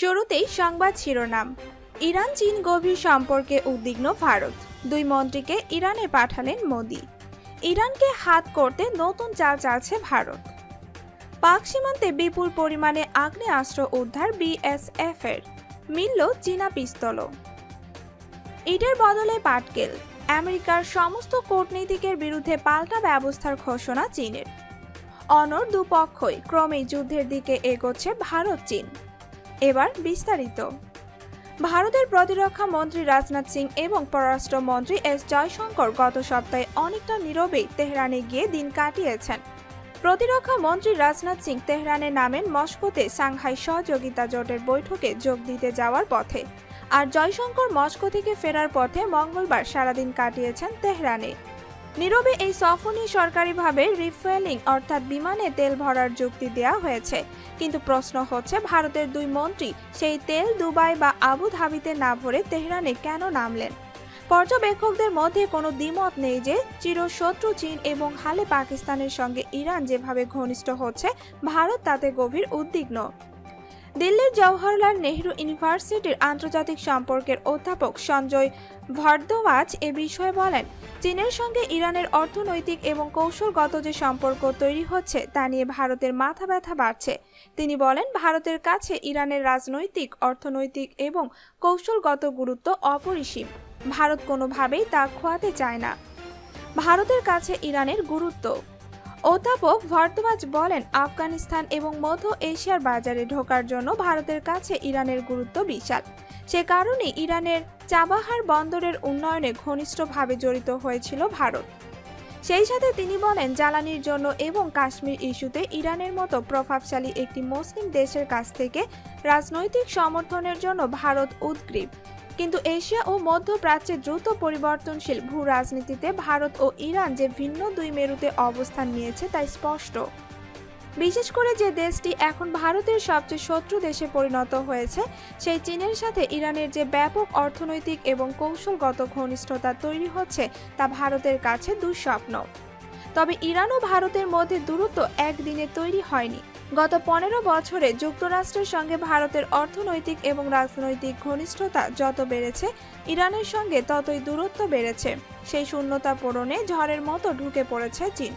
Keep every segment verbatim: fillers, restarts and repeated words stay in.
শুরুতেই সংবাদ শিরোনাম। ইরান চীন গভীর সম্পর্কে উদ্বিগ্ন ভারত, দুই মন্ত্রীকে ইরানে পাঠালেন মোদি। ইরানকে হাত করতে নতুন চাল চালছে ভারত। পাক সীমান্তে বিপুল পরিমাণে আগ্নেয়াস্ত্র উদ্ধার বিএসএফ এর, মিলল চীনা পিস্তলও। ইটের বদলে পাটকেল, আমেরিকার সমস্ত কূটনীতিকের বিরুদ্ধে পাল্টা ব্যবস্থার ঘোষণা চীনের। অনড় দুপক্ষই ক্রমেই যুদ্ধের দিকে এগোচ্ছে ভারত চীন। এবার বিস্তারিত। ভারতের প্রতিরক্ষা মন্ত্রী রাজনাথ সিং এবং পররাষ্ট্র মন্ত্রী এস জয়শঙ্কর গত সপ্তাহে অনেকটা নীরবেই তেহরানে গিয়ে দিন কাটিয়েছেন। প্রতিরক্ষা মন্ত্রী রাজনাথ সিং তেহরানে নামেন মস্কোতে সাংহাই সহযোগিতা জোটের বৈঠকে যোগ দিতে যাওয়ার পথে, আর জয়শঙ্কর মস্কো থেকে ফেরার পথে মঙ্গলবার সারাদিন কাটিয়েছেন তেহরানে। নীরবে এই সফর নিয়ে সরকারিভাবে রিফুয়েলিং অর্থাৎ বিমানে তেল ভরার যুক্তি দেওয়া হয়েছে, কিন্তু প্রশ্ন হচ্ছে ভারতের দুই মন্ত্রী সেই তেল দুবাই বা আবু ধাবিতে না ভরে তেহরানে কেন নামলেন। পর্যবেক্ষকদের মধ্যে কোনো দ্বিমত নেই যে চিরশত্রু চীন এবং হালে পাকিস্তানের সঙ্গে ইরান যেভাবে ঘনিষ্ঠ হচ্ছে, ভারত তাতে গভীর উদ্বিগ্ন। দিল্লির জওহরলাল নেহরু ইউনিভার্সিটির আন্তর্জাতিক সম্পর্কের অধ্যাপক সঞ্জয় ভরদ্বাজ এ বিষয়ে বলেন, চীনের সঙ্গে ইরানের অর্থনৈতিক এবং কৌশলগত যে সম্পর্ক তৈরি হচ্ছে তা নিয়ে ভারতের মাথা ব্যথা বাড়ছে। তিনি বলেন, ভারতের কাছে ইরানের রাজনৈতিক, অর্থনৈতিক এবং কৌশলগত গুরুত্ব অপরিসীম। ভারত কোনোভাবেই তা খোয়াতে চায় না। ভারতের কাছে ইরানের গুরুত্ব। অধ্যাপক ভরদ্বাজ বলেন, আফগানিস্তান এবং মধ্য এশিয়ার বাজারে ঢোকার জন্য ভারতের কাছে ইরানের গুরুত্ব বিশাল। সে কারণে ইরানের চাবাহার বন্দরের উন্নয়নে ঘনিষ্ঠভাবে জড়িত হয়েছিল ভারত। সেই সাথে তিনি বলেন, জ্বালানির জন্য এবং কাশ্মীর ইস্যুতে ইরানের মতো প্রভাবশালী একটি মুসলিম দেশের কাছ থেকে রাজনৈতিক সমর্থনের জন্য ভারত উদগ্রীব। কিন্তু এশিয়া ও মধ্যপ্রাচ্যে দ্রুত পরিবর্তনশীল ভূ রাজনীতিতে ভারত ও ইরান যে ভিন্ন দুই মেরুতে অবস্থান নিয়েছে তা স্পষ্ট। বিশেষ করে যে দেশটি এখন ভারতের সবচেয়ে শত্রু দেশে পরিণত হয়েছে, সেই চীনের সাথে ইরানের যে ব্যাপক অর্থনৈতিক এবং কৌশলগত ঘনিষ্ঠতা তৈরি হচ্ছে তা ভারতের কাছে দুঃস্বপ্ন। তবে ইরান ও ভারতের মধ্যে দূরত্ব একদিনে তৈরি হয়নি। গত পনেরো বছরে যুক্তরাষ্ট্রের সঙ্গে ভারতের অর্থনৈতিক এবং রাজনৈতিক ঘনিষ্ঠতা যত বেড়েছে, ইরানের সঙ্গে ততই দূরত্ব বেড়েছে। সেই শূন্যতা পূরণে ঝড়ের মতো ঢুকে পড়েছে চীন।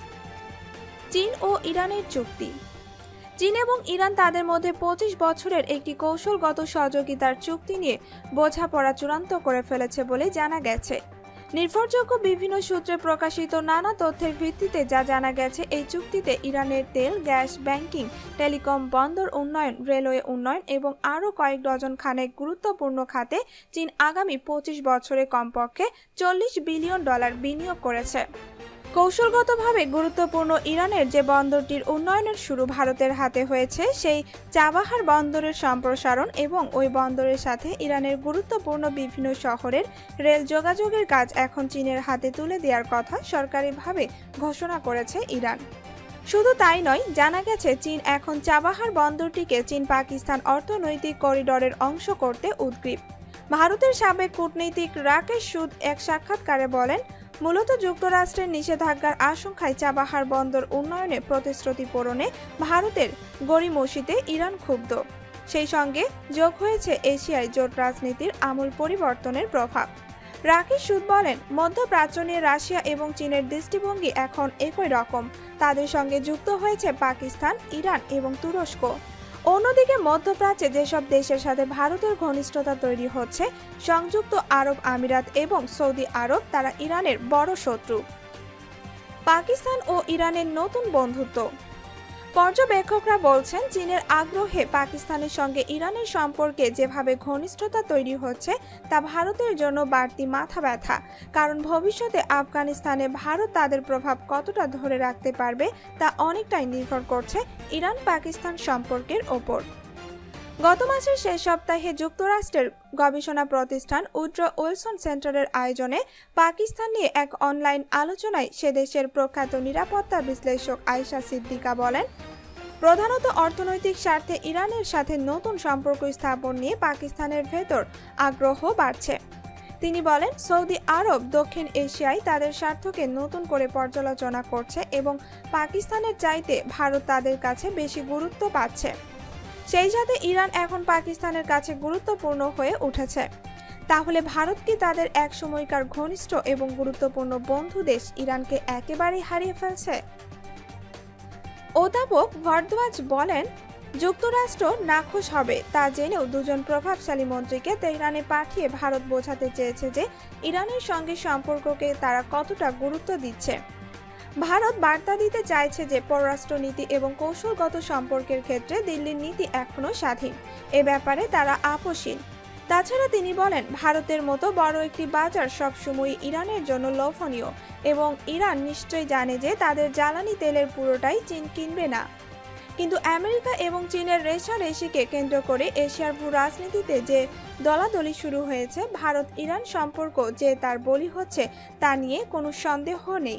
চীন ও ইরানের চুক্তি। চীন এবং ইরান তাদের মধ্যে পঁচিশ বছরের একটি কৌশলগত সহযোগিতার চুক্তি নিয়ে বোঝাপড়া চূড়ান্ত করে ফেলেছে বলে জানা গেছে। নির্ভরযোগ্য বিভিন্ন সূত্রে প্রকাশিত নানা তথ্যের ভিত্তিতে যা জানা গেছে, এই চুক্তিতে ইরানের তেল, গ্যাস, ব্যাংকিং, টেলিকম, বন্দর উন্নয়ন, রেলওয়ে উন্নয়ন এবং আরও কয়েক ডজন খানেক গুরুত্বপূর্ণ খাতে চীন আগামী পঁচিশ বছরে কমপক্ষে চল্লিশ বিলিয়ন ডলার বিনিয়োগ করেছে। কৌশলগতভাবে গুরুত্বপূর্ণ ইরানের যে বন্দরটির উন্নয়নের শুরু ভারতের হাতে হয়েছে, সেই চাবাহার বন্দরের সম্প্রসারণ এবং ওই বন্দরের সাথে ইরানের গুরুত্বপূর্ণ বিভিন্ন শহরের রেল যোগাযোগের কাজ এখন চীনের হাতে তুলে দেওয়ার কথা সরকারিভাবে ঘোষণা করেছে ইরান। শুধু তাই নয়, জানা গেছে চীন এখন চাবাহার বন্দরটিকে চীন পাকিস্তান অর্থনৈতিক করিডোরের অংশ করতে উদগ্রীব। ভারতের সাবেক কূটনীতিক রাকেশ সুদ এক সাক্ষাৎকারে বলেন, মূলত যুক্তরাষ্ট্রের নিষেধাজ্ঞার আশঙ্কায় চাবাহার বন্দর উন্নয়নে প্রতিশ্রুতি পূরণে ভারতের গড়িমসিতে ইরান ক্ষুব্ধ। সেই সঙ্গে যোগ হয়েছে এশিয়ায় জোট রাজনীতির আমূল পরিবর্তনের প্রভাব। রাকেশ সুদ বলেন, মধ্যপ্রাচ্য নিয়ে রাশিয়া এবং চীনের দৃষ্টিভঙ্গি এখন একই রকম। তাদের সঙ্গে যুক্ত হয়েছে পাকিস্তান, ইরান এবং তুরস্ক। অন্যদিকে মধ্যপ্রাচ্যে যেসব দেশের সাথে ভারতের ঘনিষ্ঠতা তৈরি হচ্ছে, সংযুক্ত আরব আমিরাত এবং সৌদি আরব, তারা ইরানের বড় শত্রু। পাকিস্তান ও ইরানের নতুন বন্ধুত্ব। পর্যবেক্ষকরা বলছেন, চীনের আগ্রহে পাকিস্তানের সঙ্গে ইরানের সম্পর্কে যেভাবে ঘনিষ্ঠতা তৈরি হচ্ছে তা ভারতের জন্য বাড়তি মাথা ব্যথা। কারণ ভবিষ্যতে আফগানিস্তানে ভারত তাদের প্রভাব কতটা ধরে রাখতে পারবে তা অনেকটাই নির্ভর করছে ইরান পাকিস্তান সম্পর্কের ওপর। গত মাসের শেষ সপ্তাহে যুক্তরাষ্ট্রের গবেষণা প্রতিষ্ঠান উড্রো উইলসন সেন্টারের আয়োজনে পাকিস্তান নিয়ে এক অনলাইন আলোচনায় সে দেশের প্রখ্যাত নিরাপত্তা বিশ্লেষক আয়েশা সিদ্দিকা বলেন, প্রধানত অর্থনৈতিক স্বার্থে ইরানের সাথে নতুন সম্পর্ক স্থাপন নিয়ে পাকিস্তানের ভেতর আগ্রহ বাড়ছে। তিনি বলেন, সৌদি আরব দক্ষিণ এশিয়ায় তাদের স্বার্থকে নতুন করে পর্যালোচনা করছে এবং পাকিস্তানের চাইতে ভারত তাদের কাছে বেশি গুরুত্ব পাচ্ছে। সেই সাথে ইরান এখন পাকিস্তানের কাছে গুরুত্বপূর্ণ হয়ে উঠেছে। তাহলে ভারত কি তাদের এক সময়কার ঘনিষ্ঠ এবং গুরুত্বপূর্ণ বন্ধু দেশ ইরানকে একেবারেই হারিয়ে ফেলছে? অধ্যাপক ভরদ্বাজ বলেন, যুক্তরাষ্ট্র নাখোশ হবে তা জেনেও দুজন প্রভাবশালী মন্ত্রীকে তেহরানে পাঠিয়ে ভারত বোঝাতে চেয়েছে যে ইরানের সঙ্গে সম্পর্ককে তারা কতটা গুরুত্ব দিচ্ছে। ভারত বার্তা দিতে চাইছে যে পররাষ্ট্রনীতি এবং কৌশলগত সম্পর্কের ক্ষেত্রে দিল্লির নীতি এখনও স্বাধীন, এ ব্যাপারে তারা আপোষহীন। তাছাড়া তিনি বলেন, ভারতের মতো বড় একটি বাজার সবসময় ইরানের জন্য লোভনীয় এবং ইরান নিশ্চয়ই জানে যে তাদের জ্বালানি তেলের পুরোটাই চীন কিনবে না। কিন্তু আমেরিকা এবং চীনের রেষারেষিকে কেন্দ্র করে এশিয়ার ভূ রাজনীতিতে যে দলাদলি শুরু হয়েছে, ভারত ইরান সম্পর্ক যে তার বলি হচ্ছে তা নিয়ে কোনো সন্দেহ নেই।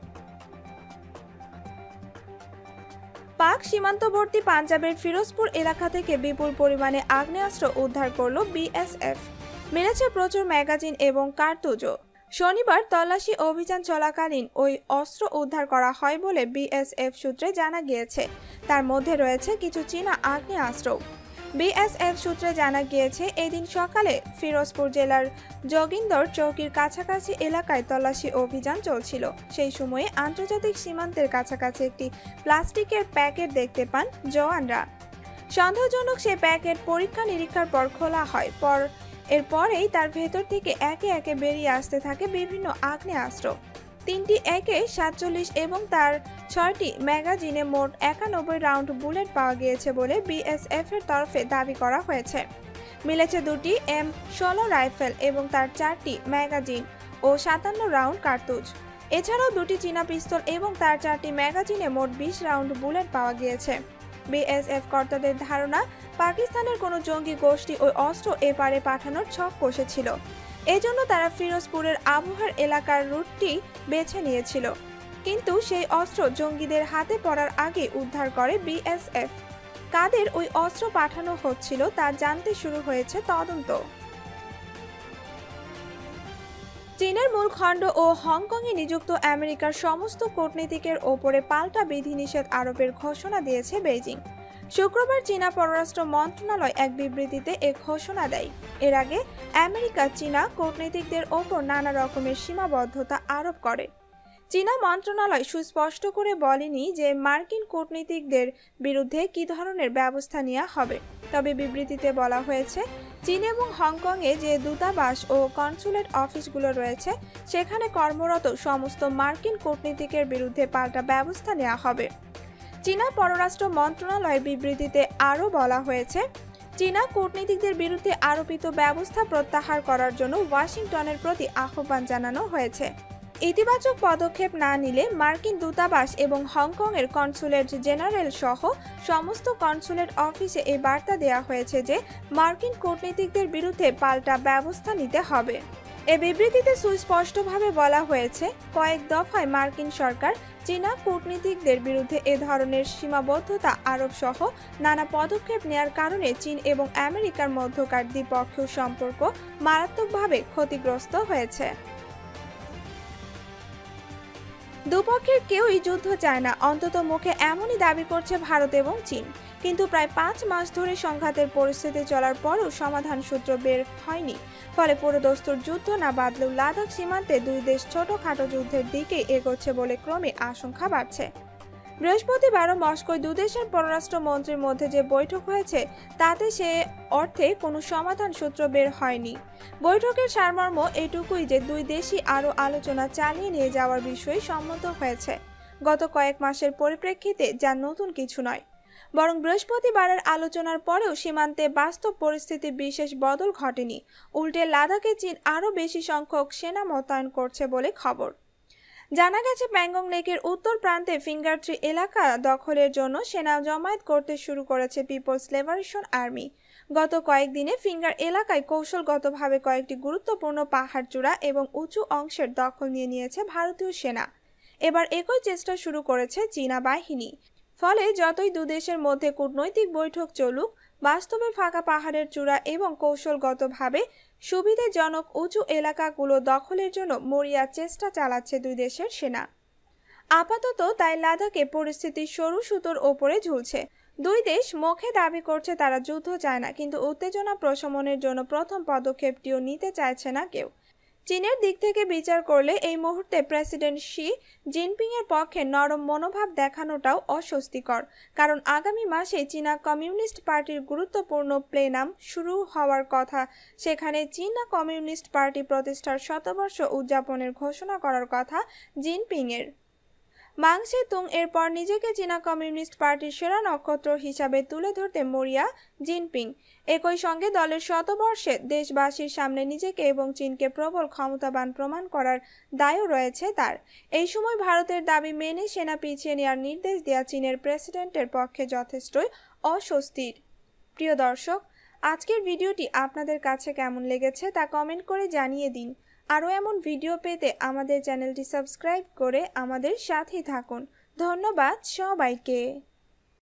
পাক সীমান্তবর্তী পাঞ্জাবের ফিরোজপুর এলাকা থেকে বিপুল পরিমাণে আগ্নেয়াস্ত্র উদ্ধার করল বিএসএফ। মিলেছে প্রচুর ম্যাগাজিন এবং কার্তুজও। শনিবার তল্লাশি অভিযান চলাকালীন ওই অস্ত্র উদ্ধার করা হয় বলে বিএসএফ সূত্রে জানা গিয়েছে। তার মধ্যে রয়েছে কিছু চীনা আগ্নেয়াস্ত্র। বিএসএফ সূত্রে জানা গিয়েছে, এদিন সকালে ফিরোজপুর জেলার যোগিন্দর চৌকির কাছাকাছি এলাকায় তল্লাশি অভিযান চলছিল। সেই সময়ে আন্তর্জাতিক সীমান্তের কাছাকাছি একটি প্লাস্টিকের প্যাকেট দেখতে পান জওয়ানরা। সন্দেহজনক সেই প্যাকেট পরীক্ষা নিরীক্ষার পর খোলা হয়। পর এরপরেই তার ভেতর থেকে একে একে বেরিয়ে আসতে থাকে বিভিন্ন আগ্নেয়াস্ত্র। তিনটি একে সাতচল্লিশ এবং তার ছয়টি ম্যাগাজিনে মোট একানব্বই রাউন্ড বুলেট পাওয়া গিয়েছে বলে বিএসএফ এর তরফে দাবি করা হয়েছে। মিলেছে দুটি এম ষোলো রাইফেল এবং তার চারটি ম্যাগাজিন ও সাতান্ন রাউন্ড কার্তুজ। এছাড়াও দুটি চীনা পিস্তল এবং তার চারটি ম্যাগাজিনে মোট বিশ রাউন্ড বুলেট পাওয়া গিয়েছে। বিএসএফ কর্তাদের ধারণা, পাকিস্তানের কোনো জঙ্গি গোষ্ঠী ওই অস্ত্র এপারে পাঠানোর ছক কষেছিল। এজন্য তারা ফিরোজপুরের আবহার এলাকার রুটটি বেছে নিয়েছিল। কিন্তু সেই অস্ত্র জঙ্গিদের হাতে পড়ার আগে উদ্ধার করে বিএসএফ। কাদের ওই অস্ত্র পাঠানো হচ্ছিল তা জানতে শুরু হয়েছে তদন্ত। চীনের মূল খণ্ড ও হংকংয়ে নিযুক্ত আমেরিকার সমস্ত কূটনীতিকের ওপরে পাল্টা বিধিনিষেধ আরোপের ঘোষণা দিয়েছে বেইজিং। শুক্রবার চীনা পররাষ্ট্র মন্ত্রণালয় এক বিবৃতিতে এ ঘোষণা দেয়। এর আগে আমেরিকা চীনা কূটনীতিকদের ওপর নানা রকমের সীমাবদ্ধতা আরোপ করে। চীনা মন্ত্রণালয় সুস্পষ্ট করে বলেনি যে মার্কিন কূটনীতিকদের বিরুদ্ধে কী ধরনের ব্যবস্থা নেওয়া হবে। তবে বিবৃতিতে বলা হয়েছে, চীন এবং হংকংয়ে যে দূতাবাস ও কনসুলেট অফিসগুলো রয়েছে সেখানে কর্মরত সমস্ত মার্কিন কূটনীতিকের বিরুদ্ধে পাল্টা ব্যবস্থা নেওয়া হবে। চীনা পররাষ্ট্র মন্ত্রণালয়ের বিবৃতিতে আরও বলা হয়েছে, চীনা কূটনীতিকদের বিরুদ্ধে আরোপিত ব্যবস্থা প্রত্যাহার করার জন্য ওয়াশিংটনের প্রতি আহ্বান জানানো হয়েছে। ইতিবাচক পদক্ষেপ না নিলে মার্কিন দূতাবাস এবং হংকংয়ের কনসুলেট জেনারেল সহ সমস্ত কনসুলেট অফিসে এই বার্তা দেওয়া হয়েছে যে মার্কিন কূটনীতিকদের বিরুদ্ধে পাল্টা ব্যবস্থা নিতে হবে। এ বিবৃতিতে সুস্পষ্টভাবে বলা হয়েছে, কয়েক দফায় মার্কিন সরকার চীনা কূটনীতিকদের বিরুদ্ধে এ ধরনের সীমাবদ্ধতা আরোপ সহ নানা পদক্ষেপ নেয়ার কারণে চীন এবং আমেরিকার মধ্যকার দ্বিপক্ষীয় সম্পর্ক মারাত্মকভাবে ক্ষতিগ্রস্ত হয়েছে। দুপক্ষের কেউই যুদ্ধ চায় না, অন্তত মুখে এমনই দাবি করছে ভারত এবং চীন। কিন্তু প্রায় পাঁচ মাস ধরে সংঘাতের পরিস্থিতি চলার পরও সমাধান সূত্র বের হয়নি। ফলে পুরোদস্তুর যুদ্ধ না বাঁধলেও লাদাখ সীমান্তে দুই দেশ ছোটখাটো যুদ্ধের দিকে এগোচ্ছে বলে ক্রমে আশঙ্কা বাড়ছে। বৃহস্পতিবারও মস্কোয় দুদেশের পররাষ্ট্র মন্ত্রীর মধ্যে যে বৈঠক হয়েছে তাতে সে অর্থে কোনো সমাধান সূত্র বের হয়নি। বৈঠকের সারমর্ম এটুকুই যে দুই দেশই আরও আলোচনা চালিয়ে নিয়ে যাওয়ার বিষয়ে সম্মত হয়েছে। গত কয়েক মাসের পরিপ্রেক্ষিতে যা নতুন কিছু নয়, বরং বৃহস্পতিবারের আলোচনার পরেও সীমান্তে বাস্তব পরিস্থিতি বিশেষ বদল ঘটেনি। উল্টে লাদাখে চীন আরও বেশি সংখ্যক সেনা মোতায়েন করছে বলে খবর। জানা গেছে, প্যাংগং লেকের উত্তর প্রান্তে ফিঙ্গার থ্রি এলাকা দখলের জন্য সেনা জমায়েত করতে শুরু করেছে পিপলস লিবারেশন আর্মি। গত কয়েকদিনে ফিঙ্গার এলাকায় কৌশলগতভাবে কয়েকটি গুরুত্বপূর্ণ পাহাড় চূড়া এবং উঁচু অংশের দখল নিয়ে নিয়েছে ভারতীয় সেনা। এবার একই চেষ্টা শুরু করেছে চীনা বাহিনী। ফলে যতই দুদেশের মধ্যে কূটনৈতিক বৈঠক চলুক, বাস্তবে ফাঁকা পাহাড়ের চূড়া এবং কৌশলগতভাবে সুবিধাজনক উঁচু এলাকাগুলো দখলের জন্য মরিয়া চেষ্টা চালাচ্ছে দুই দেশের সেনা। আপাতত তাই লাদাখে পরিস্থিতি সরু সুতোর ওপরে ঝুলছে। দুই দেশ মুখে দাবি করছে তারা যুদ্ধ চায় না, কিন্তু উত্তেজনা প্রশমনের জন্য প্রথম পদক্ষেপটিও নিতে চাইছে না কেউ। চীনের দিক থেকে বিচার করলে এই মুহূর্তে প্রেসিডেন্ট শি জিনপিং এর পক্ষে নরম মনোভাব দেখানোটাও অস্বস্তিকর, কারণ আগামী মাসে চীনা কমিউনিস্ট পার্টির গুরুত্বপূর্ণ প্লেনাম শুরু হওয়ার কথা। সেখানে চীনা কমিউনিস্ট পার্টি প্রতিষ্ঠার শতবর্ষ উদযাপনের ঘোষণা করার কথা জিনপিং এর। মাং সে তুং এরপর নিজেকে চীনা কমিউনিস্ট পার্টির সেরা নক্ষত্র হিসাবে তুলে ধরতে মরিয়া জিনপিং। একই সঙ্গে দলের শতবর্ষে দেশবাসীর সামনে নিজেকে এবং চীনকে প্রবল ক্ষমতাবান প্রমাণ করার দায়ও রয়েছে তার। এই সময় ভারতের দাবি মেনে সেনা পিছিয়ে নেওয়ার নির্দেশ দেওয়া চীনের প্রেসিডেন্টের পক্ষে যথেষ্টই অস্বস্তির। প্রিয় দর্শক, আজকের ভিডিওটি আপনাদের কাছে কেমন লেগেছে তা কমেন্ট করে জানিয়ে দিন। আরও এমন ভিডিও পেতে আমাদের চ্যানেলটি সাবস্ক্রাইব করে আমাদের সাথেই থাকুন। ধন্যবাদ সবাইকে।